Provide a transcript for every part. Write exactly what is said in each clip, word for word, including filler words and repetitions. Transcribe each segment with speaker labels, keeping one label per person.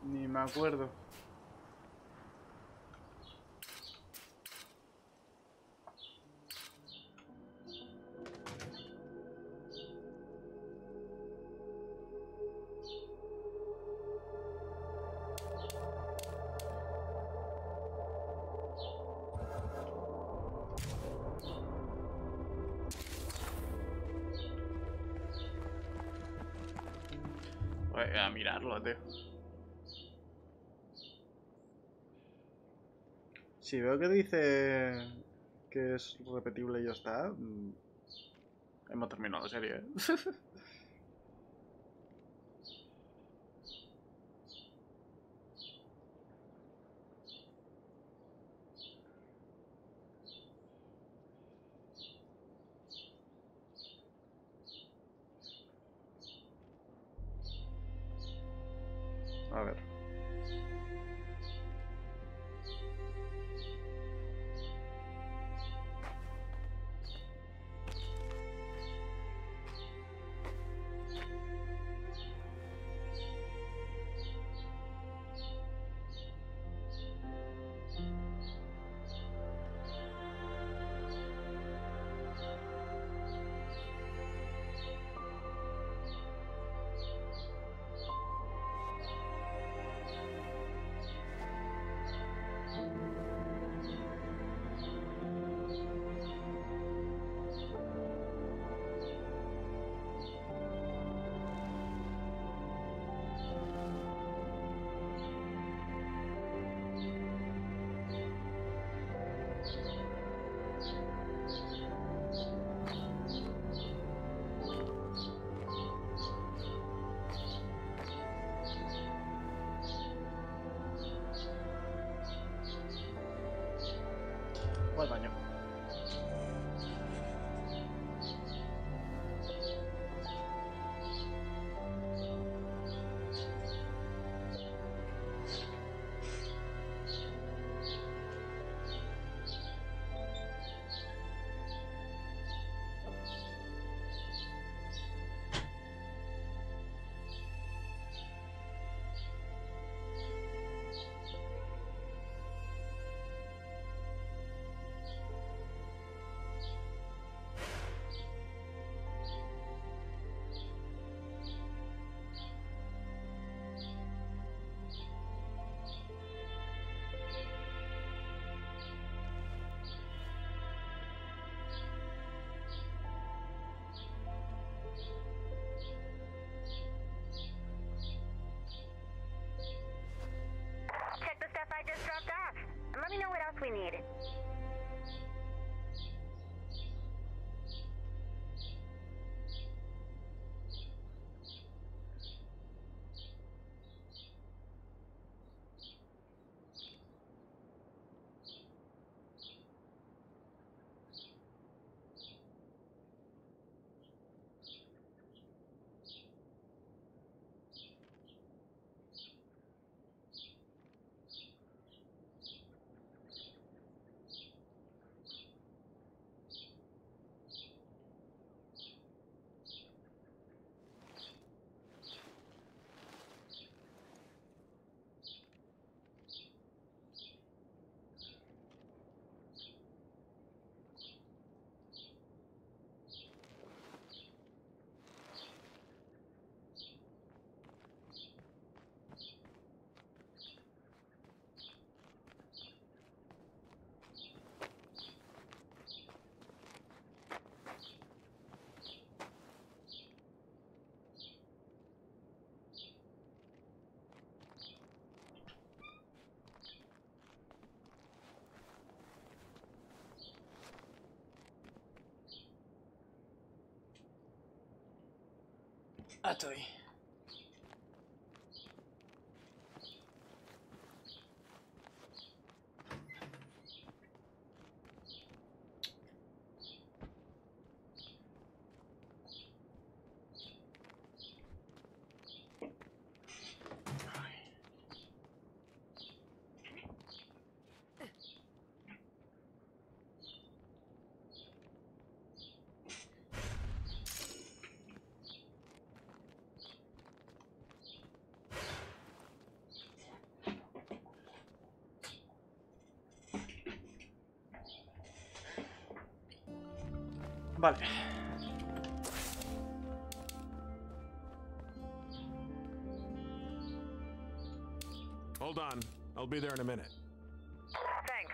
Speaker 1: Ni me acuerdo. Voy a mirarlo, tío. Si veo que dice que es repetible y ya está, mm, hemos terminado la serie, ¿eh? A ver. Voy al baño.
Speaker 2: Check the stuff I just dropped off, and let me know what else we need.
Speaker 1: Ah, estoy. Vale.
Speaker 3: Hold on. I'll be there in a minute.
Speaker 2: Thanks.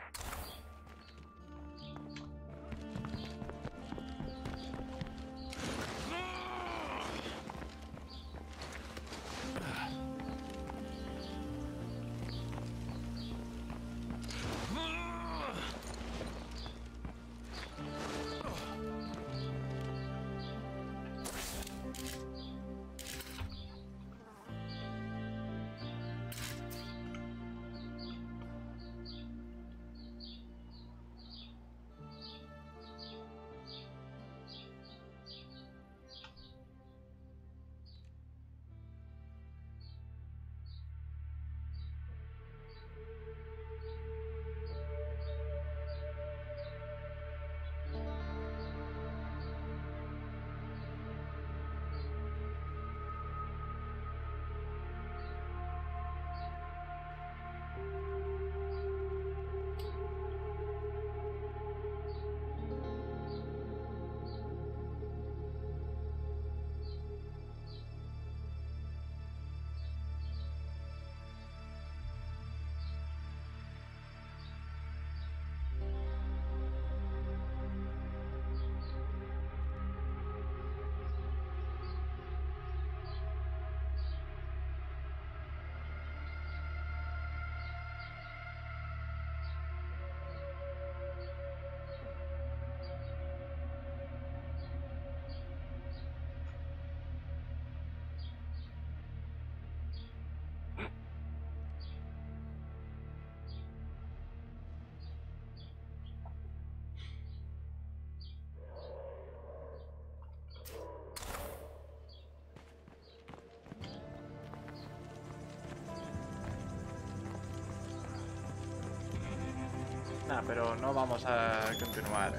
Speaker 1: Nah, pero no vamos a continuar.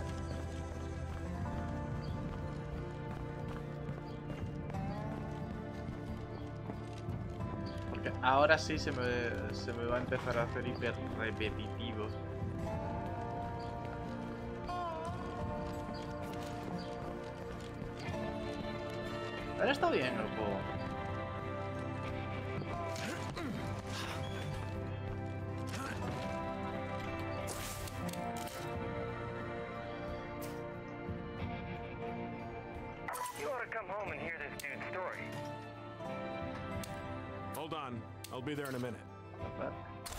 Speaker 1: Porque ahora sí se me, se me va a empezar a hacer hiper repetitivo. Ahora está bien el juego.
Speaker 3: Hold on. I'll be there in a minute.
Speaker 1: But...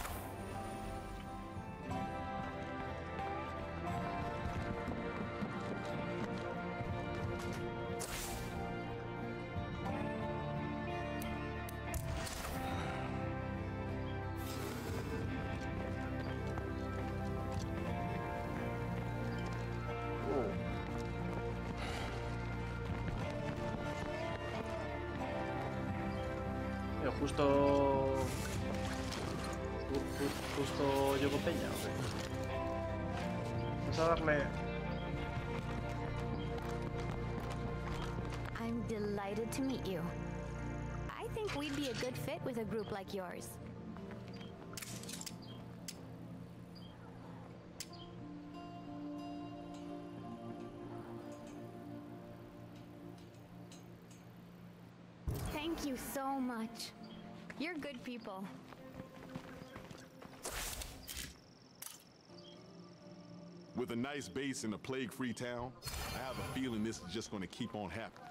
Speaker 1: Justo... Justo, justo llegó Peña, ¿o qué? Vamos a darle...
Speaker 4: I'm delighted to meet you. I think we'd be a good fit with a group like yours. Thank you so much. You're good people.
Speaker 3: With a nice base in a plague-free town, I have a feeling this is just going to keep on happening.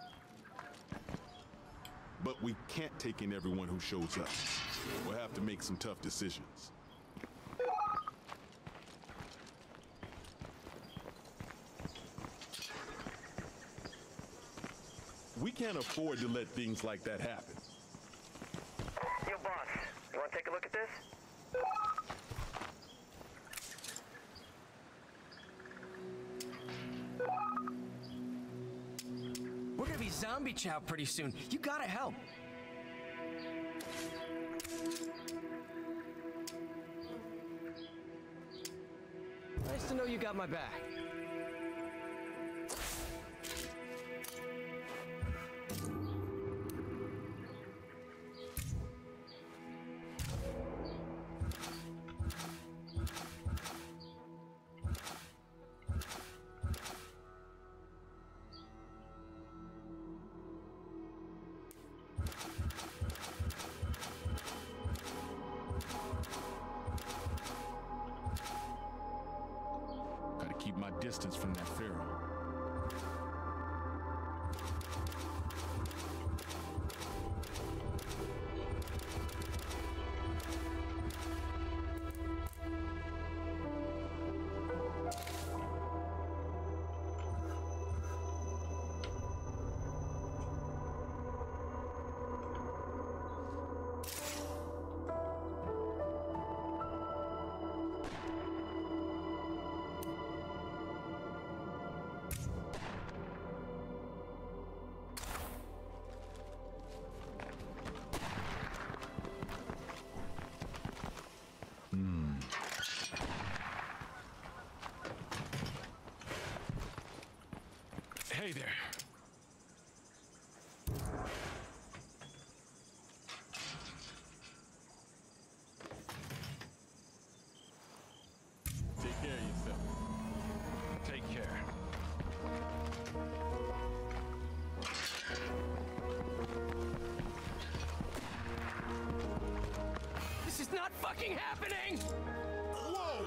Speaker 3: But we can't take in everyone who shows up. We'll have to make some tough decisions. We can't afford to let things like that happen.
Speaker 2: Yo, boss, you want to take a look at this?
Speaker 5: We're gonna be zombie chow pretty soon. You gotta help. Nice to know you got my back.
Speaker 3: distance from that pharaoh. Hey there. Take care of yourself. Take care.
Speaker 5: This is not fucking happening!
Speaker 3: Whoa!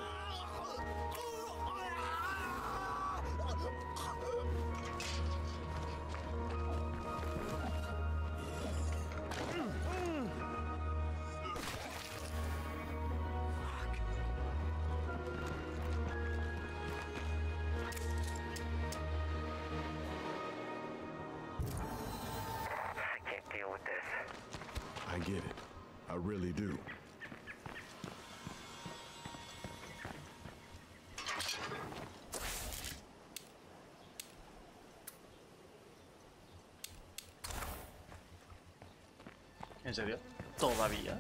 Speaker 3: I get it. I really do.
Speaker 1: ¿En serio? ¿Todavía?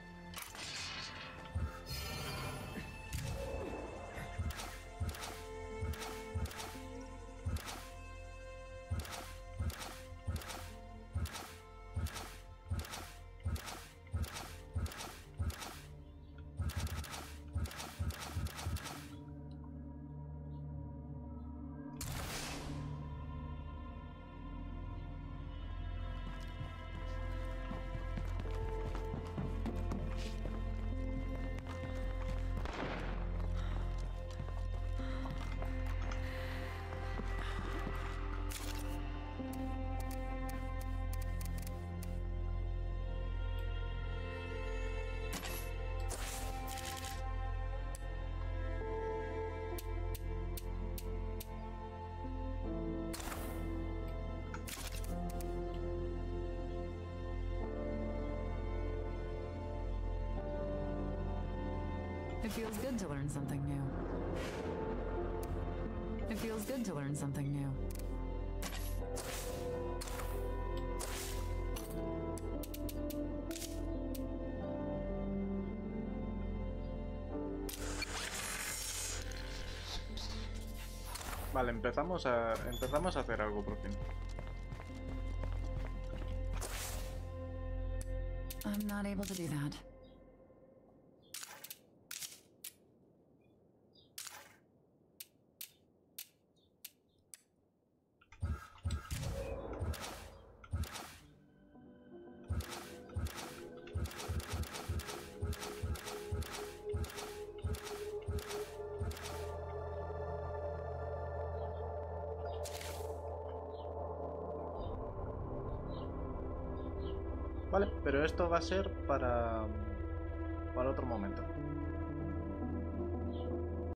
Speaker 6: It feels good to learn something new. It feels good to learn something new.
Speaker 1: Vale, empezamos a empezamos a hacer algo por fin.
Speaker 6: I'm not able to do that.
Speaker 1: Vale, pero esto va a ser para para otro momento.